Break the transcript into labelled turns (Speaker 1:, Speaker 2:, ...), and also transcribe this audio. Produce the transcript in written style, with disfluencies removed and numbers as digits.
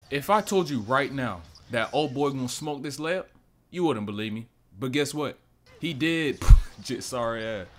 Speaker 1: If I told you right now that old boy gonna smoke this layup, you wouldn't believe me. But guess what? He did. Sorry ass.